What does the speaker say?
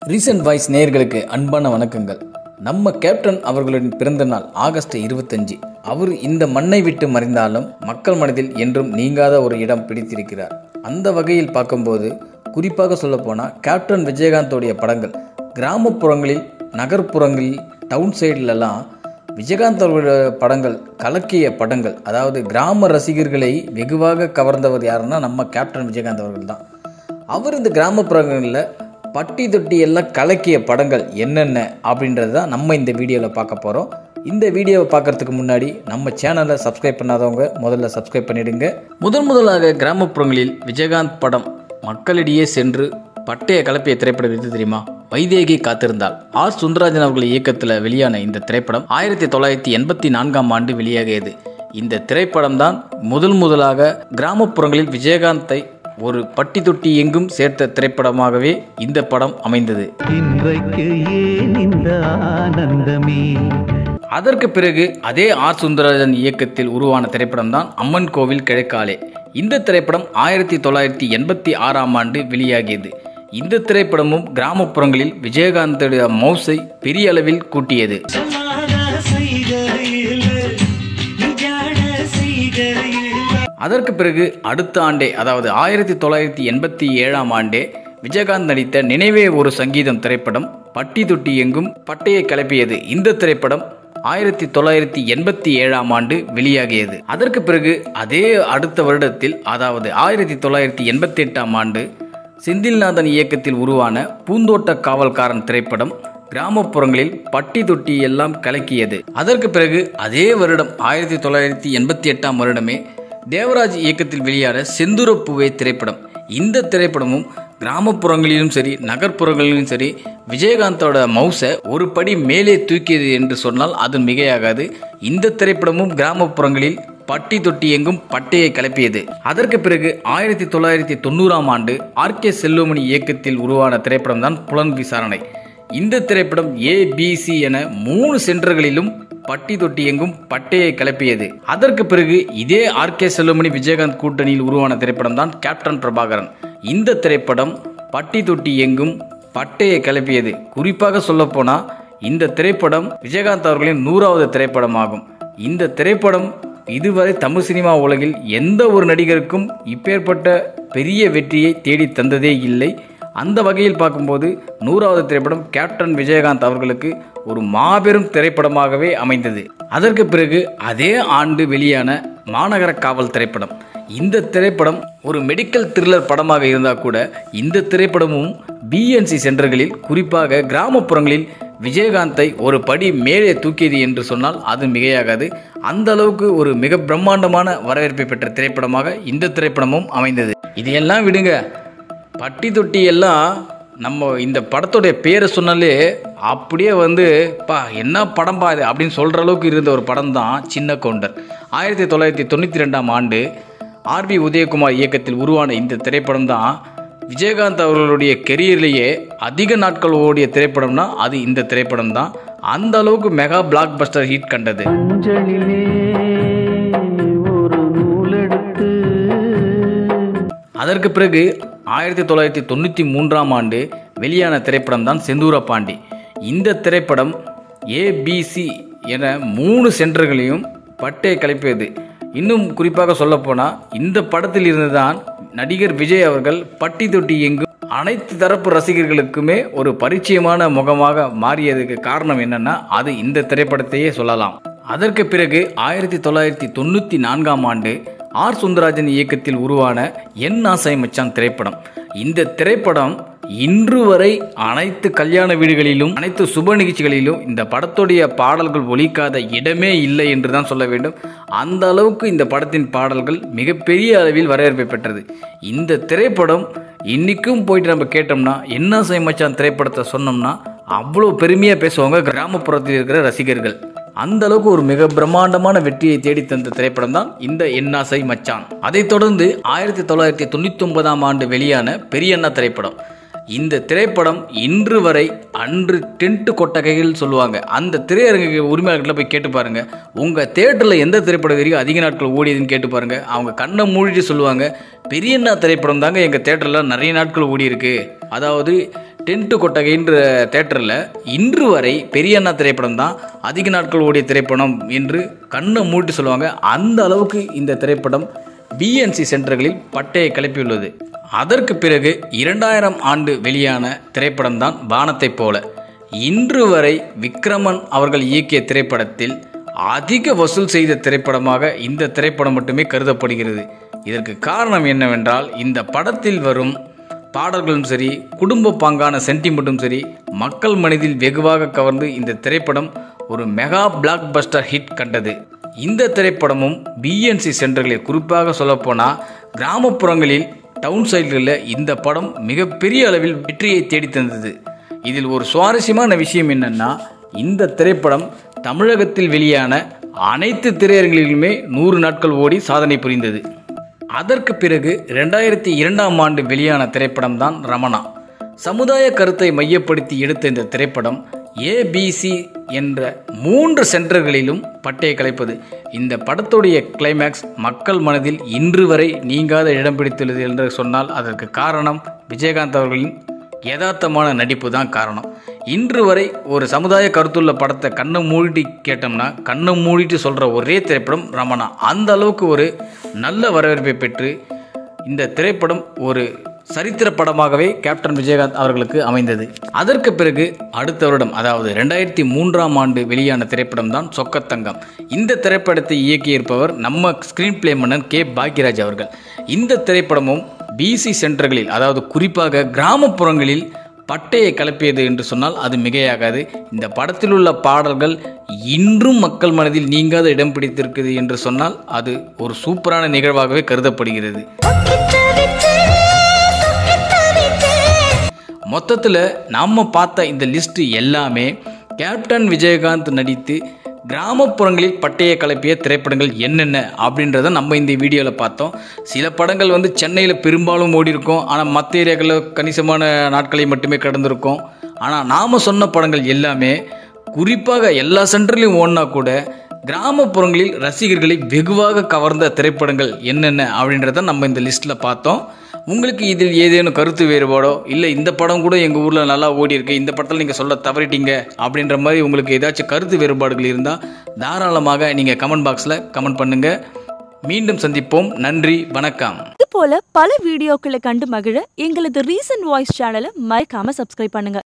Recent voice நேயர்களுக்கு அன்பான வணக்கங்கள். நம்ம கேப்டன் அவர்களின் பிறந்த நாள் ஆகஸ்ட் 25. அவர் இந்த மண்ணை விட்டு மறைந்தாலும் மக்கள் மனதில் என்றும் நீங்காத ஒரு இடம் பிடித்திருக்கிறார். அந்த வகையில் பார்க்கும்போது குறிப்பாக சொல்லப்போனால் கேப்டன் விஜயகாந்தோடைய படங்கள் கிராமப்புறங்களில், நகர்ப்புறங்களில், டவுன் சைட்லலாம் விஜயகாந்த் அவர்களுடைய படங்கள் கலக்கிய படங்கள், அதாவது கிராம ரசிகர்களை வெகுவாக கவர்ந்தவர் யாருன்னா நம்ம கேப்டன் விஜயகாந்த் அவர்கள் தான். அவர் இந்த கிராமப்புறங்களில் பட்டி தொட்டி எல்லாம் கலக்கிய படங்கள் என்னென்ன அப்படின்றது தான் நம்ம இந்த வீடியோவில் பார்க்க போகிறோம். இந்த வீடியோவை பார்க்குறதுக்கு முன்னாடி நம்ம சேனலை சப்ஸ்கிரைப் பண்ணாதவங்க முதல்ல சப்ஸ்கிரைப் பண்ணிவிடுங்க. முதலாக கிராமப்புறங்களில் விஜயகாந்த் படம் மக்களிடையே சென்று பட்டைய கலப்பிய திரைப்படம் எது தெரியுமா? வைதேகி காத்திருந்தாள். ஆர் சுந்தரராஜன் அவர்கள் இயக்கத்தில் வெளியான இந்த திரைப்படம் 1984 வெளியாகியது. இந்த திரைப்படம் தான் முதலாக கிராமப்புறங்களில் விஜயகாந்தை ஒரு பட்டி தொட்டி எங்கும் சேர்த்த திரைப்படமாகவே இந்த படம் அமைந்தது. அதற்கு பிறகு அதே ஆர் சுந்தரராஜன் இயக்கத்தில் உருவான திரைப்படம் தான் அம்மன் கோவில் கிழக்காலே. இந்த திரைப்படம் 1986 வெளியாகியது. இந்த திரைப்படமும் கிராமப்புறங்களில் விஜயகாந்துடைய மவுசை பெரிய அளவில் கூட்டியது. அதற்கு பிறகு அடுத்த ஆண்டே, அதாவது 1987 விஜயகாந்த் நடித்த நினைவே ஒரு சங்கீதம் திரைப்படம் பட்டி தொட்டி எங்கும் பட்டையை கிளப்பியது. இந்த திரைப்படம் 1987 வெளியாகியது. அதற்கு பிறகு அதே அடுத்த வருடத்தில், அதாவது 1988 செந்தில்நாதன் இயக்கத்தில் உருவான பூந்தோட்ட காவல்காரன் திரைப்படம் கிராமப்புறங்களில் பட்டி தொட்டி எல்லாம் கலக்கியது. அதற்கு பிறகு அதே வருடம் 1988 தேவராஜ் இயக்கத்தில் வெளியான செந்தூரப்பூவே திரைப்படம். இந்த திரைப்படமும் கிராமப்புறங்களிலும் சரி நகர்ப்புறங்களிலும் சரி விஜயகாந்தோட மவுசை ஒரு படி மேலே தூக்கியது என்று சொன்னால் அது மிகையாகாது. இந்த திரைப்படமும் கிராமப்புறங்களில் பட்டி தொட்டி எங்கும் பட்டையை கிளப்பியது. அதற்கு பிறகு 1990 ஆர்.கே. செல்வமணி இயக்கத்தில் உருவான திரைப்படம் தான் புலன் விசாரணை. இந்த திரைப்படம் ABC என 3 சென்டர்களிலும் பட்டி தொட்டி எங்கும் பட்டையை கிளப்பியது. அதற்கு பிறகு இதே ஆர்.கே. செல்வமணி விஜயகாந்த் கூட்டணியில் உருவான திரைப்படம் தான் கேப்டன் பிரபாகரன். இந்த திரைப்படம் பட்டி தொட்டி எங்கும் பட்டையை கிளப்பியது. குறிப்பாக சொல்லப்போனால் இந்த திரைப்படம் விஜயகாந்த் அவர்களின் 100வது திரைப்படமாகும். இந்த திரைப்படம் இதுவரை தமிழ் சினிமா உலகில் எந்த ஒரு நடிகருக்கும் இப்பேற்பட்ட பெரிய வெற்றியை தேடி தந்ததே இல்லை. அந்த வகையில் பார்க்கும்போது 100வது திரைப்படம் கேப்டன் விஜயகாந்த் அவர்களுக்கு ஒரு மாபெரும் திரைப்படமாகவே அமைந்தது. அதற்கு பிறகு அதே ஆண்டு வெளியான மாநகர காவல் திரைப்படம். இந்த திரைப்படம் ஒரு மெடிக்கல் த்ரில்லர் படமாக இருந்தால் கூட இந்த திரைப்படமும் BNC சென்டர்களில், குறிப்பாக கிராமப்புறங்களில் விஜயகாந்தை ஒரு படி மேலே தூக்கியது என்று சொன்னால் அது மிகையாகாது. அந்த அளவுக்கு ஒரு மிக பிரம்மாண்டமான வரவேற்பை பெற்ற திரைப்படமாக இந்த திரைப்படமும் அமைந்தது. இதையெல்லாம் விடுங்க, பட்டி தொட்டி எல்லாம் நம்ம இந்த படத்துடைய பேரை சொன்னாலே அப்படியே என்ன படம் பாது அப்படின்னு சொல்கிற அளவுக்கு இருந்த ஒரு படம் தான் சின்ன கவுண்டர். 1992 RB உதயகுமார் இயக்கத்தில் உருவான இந்த திரைப்படம் தான் விஜயகாந்த் அவர்களுடைய கெரியர்லேயே அதிக நாட்கள் ஓடிய திரைப்படம்னா அது இந்த திரைப்படம் தான். அந்த அளவுக்கு மெகா பிளாக் பஸ்டர் ஹிட் கண்டது. அதற்கு பிறகு 1993 வெளியான திரைப்படம் தான் செந்தூரப்பாண்டி. இந்த திரைப்படம் ABC என 3 சென்டர்களையும் பட்டையை கிளப்பியது. இன்னும் குறிப்பாக சொல்லப்போனால் இந்த படத்தில் இருந்துதான் நடிகர் விஜய் அவர்கள் பட்டி தொட்டி எங்கும் அனைத்து தரப்பு ரசிகர்களுக்குமே ஒரு பரிச்சயமான முகமாக மாறியதுக்கு காரணம் என்னன்னா அது இந்த திரைப்படத்தையே சொல்லலாம். அதற்கு பிறகு 1994 ஆர் சுந்தரராஜன் இயக்கத்தில் உருவான என் ஆசை மச்சான் திரைப்படம். இந்த திரைப்படம் இன்று வரை அனைத்து கல்யாண வீடுகளிலும் அனைத்து சுப நிகழ்ச்சிகளிலும் இந்த படத்துடைய பாடல்கள் ஒலிக்காத இடமே இல்லை என்று தான் சொல்ல வேண்டும். அந்த அளவுக்கு இந்த படத்தின் பாடல்கள் மிகப்பெரிய அளவில் வரவேற்பை பெற்றது. இந்த திரைப்படம் இன்னைக்கும் போயிட்டு நம்ம கேட்டோம்னா என் ஆசை மச்சான் திரைப்படத்தை சொன்னோம்னா அவ்வளோ பெருமையாக பேசுவாங்க கிராமப்புறத்தில் இருக்கிற ரசிகர்கள். அந்த அளவுக்கு ஒரு மிக பிரம்மாண்டமான வெற்றியை தேடி தந்த திரைப்படம் தான் இந்த என் ஆசை மச்சான். அதைத் தொடர்ந்து 1999 வெளியான பெரியண்ணா திரைப்படம். இந்த திரைப்படம் இன்று வரை அன்று டென்ட் கொட்டகைகள் சொல்லுவாங்க. அந்த திரையரங்கு உரிமையாளர்கிட்ட போய் கேட்டு பாருங்க, உங்கள் தேட்டரில் எந்த திரைப்படம் வரைக்கும் அதிக நாட்கள் ஓடியதுன்னு கேட்டு பாருங்க. அவங்க கண்ணை மூடிட்டு சொல்லுவாங்க, பெரியண்ணா திரைப்படம் தாங்க எங்கள் தேட்டரில் நிறைய நாட்கள் ஓடி இருக்கு. அதாவது டென்ட் கொட்டகைன்ற தேட்டரில் இன்று வரை பெரிய அண்ணா திரைப்படம் தான் அதிக நாட்கள் ஓடிய திரைப்படம் என்று கண்ணை மூட்டி சொல்லுவாங்க. அந்த அளவுக்கு இந்த திரைப்படம் பிஎன்சி சென்டர்களில் பட்டையை கிளப்பியுள்ளது. அதற்கு பிறகு 2000 ஆண்டு வெளியான திரைப்படம் தான் வானத்தை போல. இன்று வரை விக்ரமன் அவர்கள் இயக்கிய திரைப்படத்தில் அதிக வசூல் செய்த திரைப்படமாக இந்த திரைப்படம் மட்டுமே கருதப்படுகிறது. இதற்கு காரணம் என்னவென்றால், இந்த படத்தில் வரும் பாடல்களும் சரி, குடும்ப பாங்கான சென்டிமெண்ட்டும் சரி, மக்கள் மனதில் வெகுவாக கவர்ந்து இந்த திரைப்படம் ஒரு மெகா பிளாக் பஸ்டர் ஹிட் கண்டது. இந்த திரைப்படமும் பிஎன்சி சென்டர்களில், குறிப்பாக சொல்லப்போனால் கிராமப்புறங்களில், டவுன் சைடுகளில் இந்த படம் மிகப்பெரிய அளவில் வெற்றியை தேடி தந்தது. இதில் ஒரு சுவாரஸ்யமான விஷயம் என்னென்னா, இந்த திரைப்படம் தமிழகத்தில் வெளியான அனைத்து திரையரங்குகளிலுமே 100 நாட்கள் ஓடி சாதனை புரிந்தது. அதற்கு பிறகு 2002ஆம் ஆண்டு வெளியான திரைப்படம் தான் ரமணா. சமுதாய கருத்தை மையப்படுத்தி எடுத்த இந்த திரைப்படம் ஏபிசி என்ற 3 சென்டர்களிலும் பட்டையை கலைப்பது. இந்த படத்துடைய கிளைமேக்ஸ் மக்கள் மனதில் இன்று வரை நீங்காத இடம் பிடித்துள்ளது என்று சொன்னால் அதற்கு காரணம் விஜயகாந்த் அவர்களின் யதார்த்தமான நடிப்பு தான் காரணம். இன்று வரை ஒரு சமுதாய கருத்துள்ள படத்தை கண்ணை மூடிட்டு கேட்டோம்னா கண்ணை மூடிட்டு சொல்கிற ஒரே திரைப்படம் ரமணா. அந்த அளவுக்கு ஒரு நல்ல வரவேற்பை பெற்று இந்த திரைப்படம் ஒரு சரித்திர படமாகவே கேப்டன் விஜயகாந்த் அவர்களுக்கு அமைந்தது. அதற்கு பிறகு அடுத்த வருடம், அதாவது 2003ஆம் ஆண்டு வெளியான திரைப்படம் தான் சொக்கத்தங்கம். இந்த திரைப்படத்தை இயக்கியிருப்பவர் நம்ம ஸ்கிரீன் பிளே மன்னன் கே பாக்யராஜ் அவர்கள். இந்த திரைப்படமும் பிசி சென்டர்களில், அதாவது குறிப்பாக கிராமப்புறங்களில் பட்டையை கலப்பியது என்று சொன்னால் அது மிகையாகாது. இந்த படத்தில் உள்ள பாடல்கள் இன்றும் மக்கள் மனதில் நீங்காத இடம் பிடித்திருக்குது என்று சொன்னால் அது ஒரு சூப்பரான நிகழ்வாகவே கருதப்படுகிறது. மொத்தத்தில் நாம் பார்த்த இந்த லிஸ்ட் எல்லாமே கேப்டன் விஜயகாந்த் நடித்து கிராமப்புறங்களில் பட்டையை கலப்பிய திரைப்படங்கள் என்னென்ன அப்படின்றத நம்ம இந்த வீடியோவில் பார்த்தோம். சில படங்கள் சென்னையில் பெரும்பாலும் ஓடி இருக்கும், ஆனால் மற்ற ஏரியாக்களில் கணிசமான நாட்களை மட்டுமே கடந்திருக்கும். ஆனால் நாம் சொன்ன படங்கள் எல்லாமே குறிப்பாக எல்லா சென்டர்லையும் ஓடினா கூட கிராமப்புறங்களில் ரசிகர்களை வெகுவாக கவர்ந்த திரைப்படங்கள் என்னென்ன அப்படின்றத நம்ம இந்த லிஸ்ட்டில் பார்த்தோம். உங்களுக்கு இதில் ஏதேனும் கருத்து வேறுபாடோ, இல்லை இந்த படம் கூட எங்கள் ஊரில் நல்லா ஓடி இருக்கு, இந்த படத்தில் நீங்கள் சொல்ல தவறிட்டீங்க அப்படின்ற மாதிரி உங்களுக்கு ஏதாச்சும் கருத்து வேறுபாடுகள் இருந்தால் தாராளமாக நீங்கள் கமெண்ட் பாக்ஸில் கமெண்ட் பண்ணுங்கள். மீண்டும் சந்திப்போம். நன்றி, வணக்கம். இது போல பல வீடியோக்களை கண்டு மகிழ எங்களது ரீசன்ட் வாய்ஸ் சேனலை மறக்காம சப்ஸ்கிரைப் பண்ணுங்க.